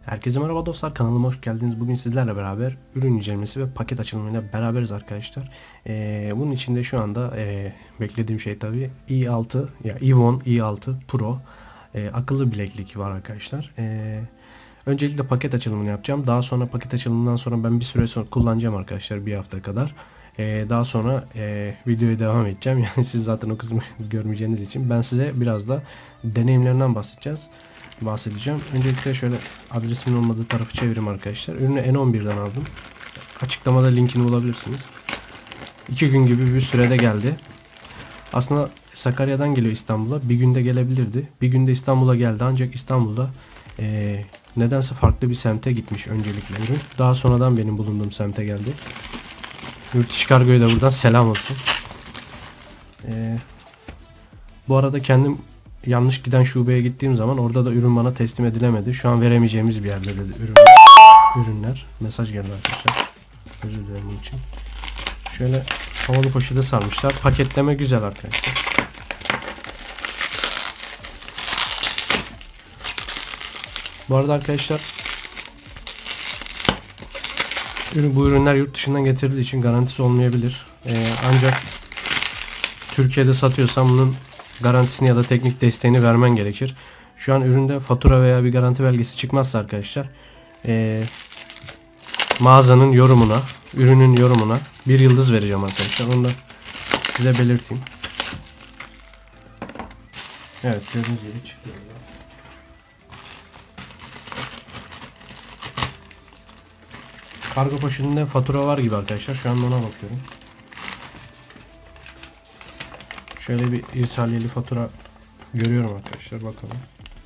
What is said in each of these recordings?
Herkese merhaba dostlar, kanalıma hoş geldiniz. Bugün sizlerle beraber ürün incelemesi ve paket açılımıyla beraberiz arkadaşlar. Bunun içinde şu anda beklediğim şey tabi i6 ya Ivon i6 Pro akıllı bileklik var arkadaşlar. Öncelikle paket açılımını yapacağım. Daha sonra paket açılımından sonra ben bir süre sonra kullanacağım arkadaşlar, bir hafta kadar. Daha sonra videoya devam edeceğim. Yani siz zaten o kısmı görmeyeceğiniz için ben size biraz da deneyimlerinden bahsedeceğim. Öncelikle şöyle adresimin olmadığı tarafı çevireyim arkadaşlar. Ürünü N11'den aldım. Açıklamada linkini bulabilirsiniz. 2 gün gibi bir sürede geldi. Aslında Sakarya'dan geliyor İstanbul'a. Bir günde gelebilirdi. Bir günde İstanbul'a geldi. Ancak İstanbul'da nedense farklı bir semte gitmiş öncelikle ürün. Daha sonradan benim bulunduğum semte geldi. Yurt dışı kargoya da buradan selam olsun. Bu arada kendim yanlış giden şubeye gittiğim zaman orada da ürün bana teslim edilemedi. Şu an veremeyeceğimiz bir yerde dedi ürünler. Mesaj geldi arkadaşlar. Özür dilerim bunun için. Şöyle havalı poşete sarmışlar. Paketleme güzel arkadaşlar. Bu arada arkadaşlar bu ürünler yurt dışından getirildiği için garantisi olmayabilir. Ancak Türkiye'de satıyorsam bunun garantisini ya da teknik desteğini vermen gerekir. Şu an üründe fatura veya bir garanti belgesi çıkmazsa arkadaşlar mağazanın yorumuna, ürünün yorumuna bir yıldız vereceğim arkadaşlar. Onu da size belirteyim. Evet, gördüğünüz gibi çıktı. Kargo poşetinde fatura var gibi arkadaşlar. Şu an ona bakıyorum. Şöyle bir irsaliyeli fatura görüyorum arkadaşlar, bakalım.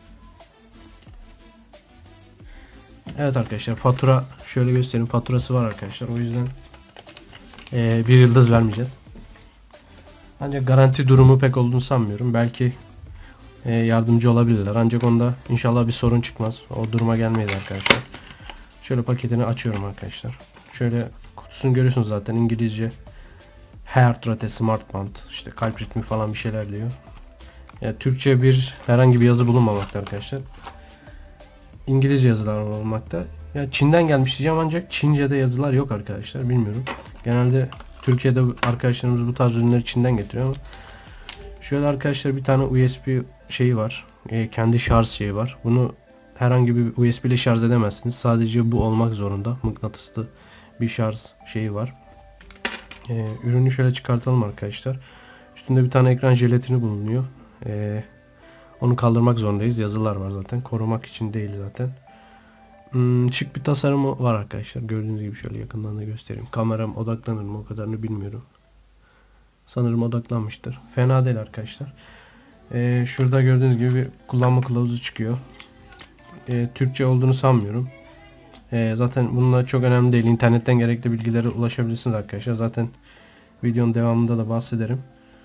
Evet arkadaşlar, fatura şöyle göstereyim, faturası var arkadaşlar. O yüzden bir yıldız vermeyeceğiz. Ancak garanti durumu pek olduğunu sanmıyorum. Belki yardımcı olabilirler. Ancak onda inşallah bir sorun çıkmaz. O duruma gelmeyiz arkadaşlar. Şöyle paketini açıyorum arkadaşlar. Şöyle kutusunu görüyorsunuz zaten, İngilizce. Heart rate, smart band, işte kalp ritmi falan bir şeyler diyor. Yani Türkçe herhangi bir yazı bulunmamakta arkadaşlar. İngilizce yazılar olmakta. Ya Çin'den gelmiş diyeceğim, ancak Çince'de yazılar yok arkadaşlar. Bilmiyorum. Genelde Türkiye'de arkadaşlarımız bu tarz ürünleri Çin'den getiriyor ama şöyle arkadaşlar, bir tane USB şeyi var. Kendi şarj şeyi var. Bunu herhangi bir USB ile şarj edemezsiniz. Sadece bu olmak zorunda. Mıknatıslı bir şarj şeyi var. Ürünü şöyle çıkartalım arkadaşlar. Üstünde bir tane ekran jelatini bulunuyor. Onu kaldırmak zorundayız. Yazılar var zaten. Korumak için değil zaten. Şık bir tasarımı var arkadaşlar. Gördüğünüz gibi şöyle yakından da göstereyim. Kameram odaklanır mı, o kadarını bilmiyorum. Sanırım odaklanmıştır. Fena değil arkadaşlar. Şurada gördüğünüz gibi bir kullanma kılavuzu çıkıyor. Türkçe olduğunu sanmıyorum. Zaten bunlar çok önemli değil. İnternetten gerekli bilgilere ulaşabilirsiniz arkadaşlar. Zaten videonun devamında da bahsederim.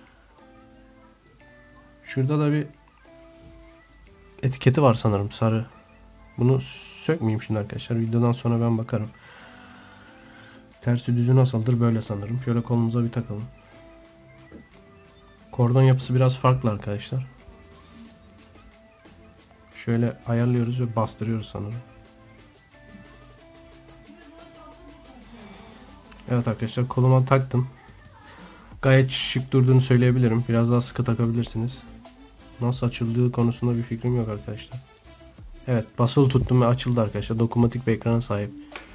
Şurada da bir etiketi var sanırım, sarı. Bunu sökmeyeyim şimdi arkadaşlar. Videodan sonra ben bakarım. Tersi düzü nasıldır, böyle sanırım. Şöyle kolumuza bir takalım. Kordon yapısı biraz farklı arkadaşlar. Şöyle ayarlıyoruz ve bastırıyoruz sanırım. Evet arkadaşlar, koluma taktım. Gayet şık durduğunu söyleyebilirim. Biraz daha sıkı takabilirsiniz. Nasıl açıldığı konusunda bir fikrim yok arkadaşlar. Evet, basılı tuttum ve açıldı arkadaşlar. Dokunmatik bir ekrana sahip.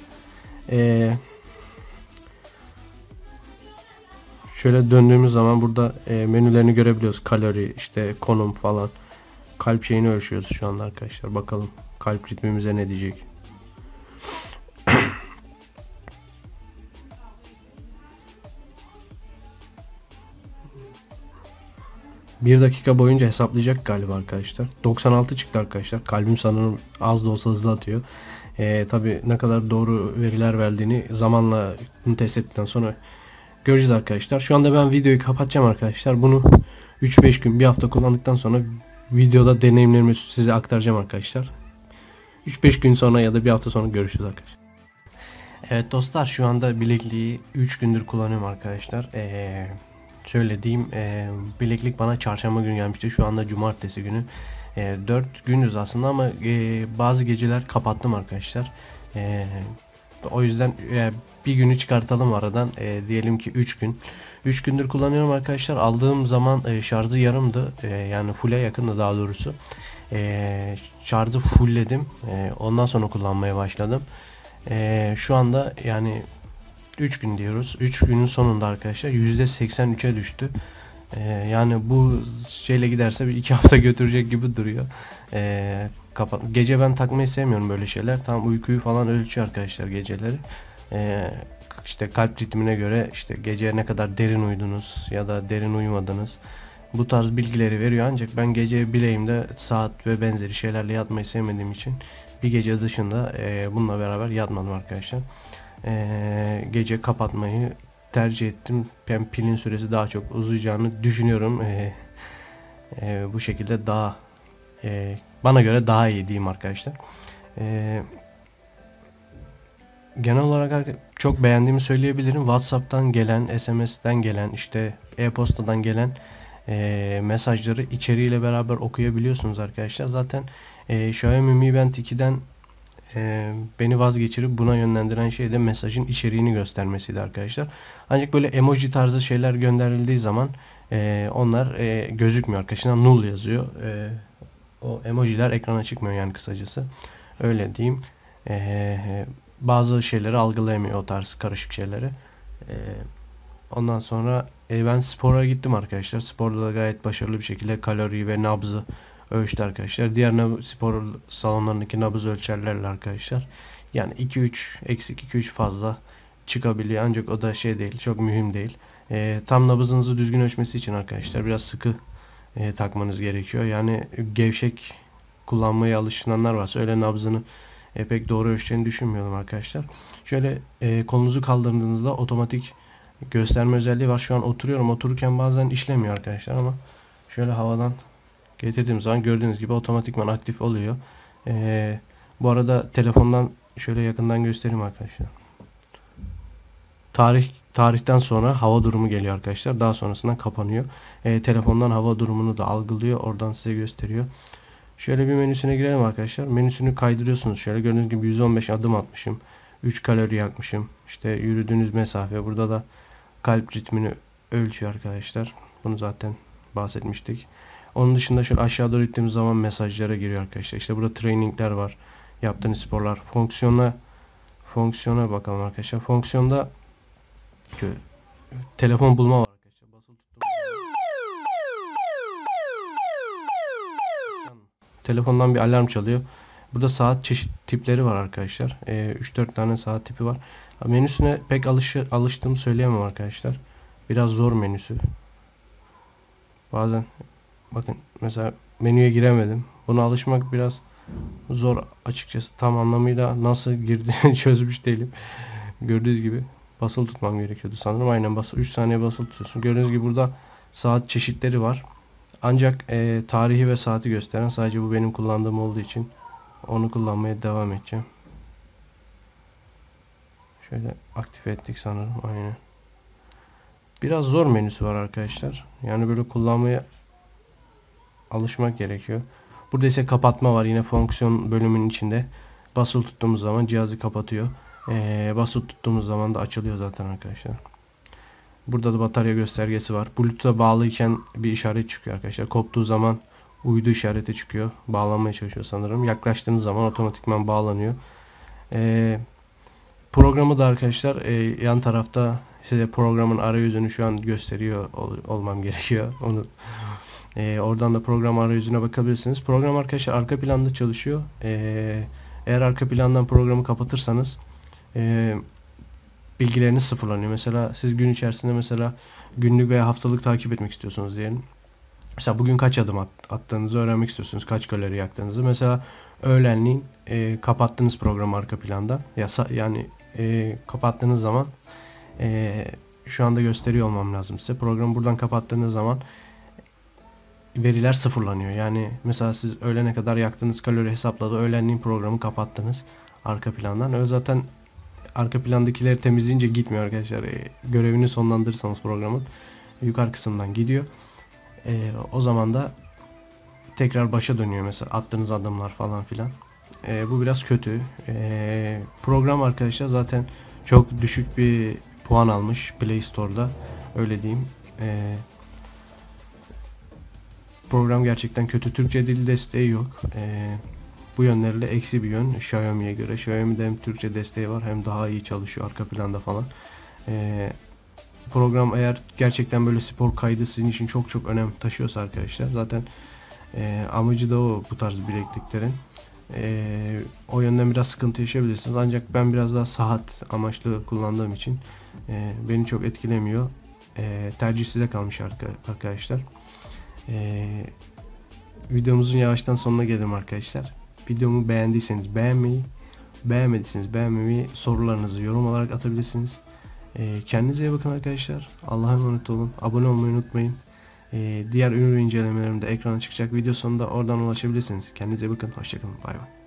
Şöyle döndüğümüz zaman burada menülerini görebiliyoruz. Kalori, işte konum falan. Kalp şeyini ölçüyoruz şu anda arkadaşlar. Bakalım kalp ritmimize ne diyecek. Bir dakika boyunca hesaplayacak galiba arkadaşlar. 96 çıktı arkadaşlar. Kalbim sanırım az da olsa hızlı atıyor. Tabi ne kadar doğru veriler verdiğini zamanla bunu test ettikten sonra göreceğiz arkadaşlar. Şu anda ben videoyu kapatacağım arkadaşlar. Bunu 3-5 gün, bir hafta kullandıktan sonra videoda deneyimlerimi size aktaracağım arkadaşlar. 3-5 gün sonra ya da bir hafta sonra görüşürüz arkadaşlar. Evet dostlar, şu anda bilekliği 3 gündür kullanıyorum arkadaşlar. Şöyle diyeyim, bileklik bana çarşamba günü gelmişti. Şu anda cumartesi günü. 4 gündüz aslında ama bazı geceler kapattım arkadaşlar. O yüzden bir günü çıkartalım aradan. Diyelim ki 3 gün. 3 gündür kullanıyorum arkadaşlar. Aldığım zaman şarjı yarımdı. Yani full'e yakındı daha doğrusu. Şarjı fullledim. Ondan sonra kullanmaya başladım. Şu anda yani 3 gün diyoruz. 3 günün sonunda arkadaşlar %83'e düştü. Yani bu şeyle giderse bir 2 hafta götürecek gibi duruyor. Gece ben takmayı sevmiyorum böyle şeyler. Tam uykuyu falan ölçüyor arkadaşlar geceleri. İşte kalp ritmine göre işte gece ne kadar derin uyudunuz ya da derin uyumadınız. Bu tarz bilgileri veriyor, ancak ben gece bileğimde saat ve benzeri şeylerle yatmayı sevmediğim için bir gece dışında bununla beraber yatmadım arkadaşlar. Gece kapatmayı tercih ettim. Ben pilin süresi daha çok uzayacağını düşünüyorum. Bu şekilde daha bana göre daha iyi diyeyim arkadaşlar. Genel olarak çok beğendiğimi söyleyebilirim. WhatsApp'tan gelen, SMS'ten gelen, işte e-postadan gelen mesajları içeriğiyle beraber okuyabiliyorsunuz arkadaşlar. Zaten Xiaomi Mi Band 2'den beni vazgeçirip buna yönlendiren şey de mesajın içeriğini göstermesiydi arkadaşlar. Ancak böyle emoji tarzı şeyler gönderildiği zaman onlar gözükmüyor arkadaşlar. Null yazıyor. O emojiler ekrana çıkmıyor yani, kısacası. Öyle diyeyim. Bazı şeyleri algılayamıyor, o tarz karışık şeyleri. Ondan sonra ben spora gittim arkadaşlar. Sporda da gayet başarılı bir şekilde kalori ve nabzı ölçtü arkadaşlar. Diğer spor salonlarındaki nabız ölçerlerle arkadaşlar. Yani 2-3 eksik 2-3 fazla çıkabiliyor, ancak o da şey değil, çok mühim değil. Tam nabızınızı düzgün ölçmesi için arkadaşlar biraz sıkı takmanız gerekiyor. Yani gevşek kullanmaya alışılanlar varsa öyle nabzını pek doğru ölçeceğini düşünmüyorum arkadaşlar. Şöyle kolunuzu kaldırdığınızda otomatik gösterme özelliği var. Şu an oturuyorum. Otururken bazen işlemiyor arkadaşlar ama şöyle havadan getirdiğim zaman gördüğünüz gibi otomatikman aktif oluyor. Bu arada telefondan şöyle yakından göstereyim arkadaşlar. Tarihten sonra hava durumu geliyor arkadaşlar. Daha sonrasında kapanıyor. Telefondan hava durumunu da algılıyor. Oradan size gösteriyor. Şöyle bir menüsüne girelim arkadaşlar. Menüsünü kaydırıyorsunuz. Şöyle gördüğünüz gibi 115 adım atmışım. 3 kalori yakmışım. İşte yürüdüğünüz mesafe. Burada da kalp ritmini ölçüyor arkadaşlar. Bunu zaten bahsetmiştik. Onun dışında şöyle aşağı doğru gittiğimiz zaman mesajlara giriyor arkadaşlar. İşte burada trainingler var. Yaptığınız sporlar. Fonksiyona bakalım arkadaşlar. Fonksiyonda telefon bulma var arkadaşlar. Basılı tuttum. Telefondan bir alarm çalıyor. Burada saat çeşit tipleri var arkadaşlar. 3-4 tane saat tipi var. Menüsüne pek alıştığımı söyleyemem arkadaşlar. Biraz zor menüsü. Bazen bakın mesela menüye giremedim. Buna alışmak biraz zor açıkçası. Tam anlamıyla nasıl girdiğini çözmüş değilim. Gördüğünüz gibi basılı tutmam gerekiyordu sanırım. Aynen 3 saniye basılı tutuyorsun. Gördüğünüz gibi burada saat çeşitleri var. Ancak tarihi ve saati gösteren sadece bu benim kullandığım olduğu için onu kullanmaya devam edeceğim. Şöyle aktif ettik sanırım. Aynen. Biraz zor menüsü var arkadaşlar. Yani böyle kullanmaya alışmak gerekiyor. Burada ise kapatma var. Yine fonksiyon bölümünün içinde. Basılı tuttuğumuz zaman cihazı kapatıyor. Basılı tuttuğumuz zaman da açılıyor zaten arkadaşlar. Burada da batarya göstergesi var. Bluetooth'a bağlıyken bir işaret çıkıyor arkadaşlar. Koptuğu zaman uydu işareti çıkıyor. Bağlanmaya çalışıyor sanırım. Yaklaştığınız zaman otomatikman bağlanıyor. Programı da arkadaşlar yan tarafta size programın arayüzünü şu an gösteriyor olmam gerekiyor. Onu oradan da program arayüzüne bakabilirsiniz. Program arkadaşlar arka planda çalışıyor. Eğer arka plandan programı kapatırsanız bilgileriniz sıfırlanıyor. Mesela siz gün içerisinde mesela günlük veya haftalık takip etmek istiyorsunuz diyelim. Mesela bugün kaç adım attığınızı öğrenmek istiyorsunuz. Kaç kalori yaktığınızı. Mesela öğlenleyin kapattığınız programı arka planda. Yani kapattığınız zaman şu anda gösteriyor olmam lazım size. Programı buradan kapattığınız zaman veriler sıfırlanıyor. Yani mesela siz öğlene kadar yaktığınız kalori hesapladı. Öğlenleyin programı kapattınız arka plandan. Öyle zaten arka plandakileri temizleyince gitmiyor arkadaşlar. Görevini sonlandırırsanız programın yukarı kısımdan gidiyor. O zaman da tekrar başa dönüyor mesela attığınız adımlar falan filan. Bu biraz kötü. Program arkadaşlar zaten çok düşük bir puan almış Play Store'da, öyle diyeyim. Program gerçekten kötü. Türkçe dil desteği yok. Bu yönleriyle eksi bir yön Xiaomi'ye göre. Xiaomi'de hem Türkçe desteği var hem daha iyi çalışıyor arka planda falan. Program eğer gerçekten böyle spor kaydı sizin için çok çok önem taşıyorsa arkadaşlar, zaten amacı da o bu tarz bilekliklerin. O yönden biraz sıkıntı yaşayabilirsiniz. Ancak ben biraz daha saat amaçlı kullandığım için beni çok etkilemiyor. Tercih size kalmış arkadaşlar. Videomuzun yavaştan sonuna gelelim arkadaşlar. Videomu beğendiyseniz beğenmeyi, beğenmediyseniz beğenmemeyi, sorularınızı yorum olarak atabilirsiniz. Kendinize iyi bakın arkadaşlar. Allah'a emanet olun. Abone olmayı unutmayın. Diğer ürün incelemelerimde ekrana çıkacak, video sonunda oradan ulaşabilirsiniz. Kendinize iyi bakın. Hoşçakalın. Bay bay.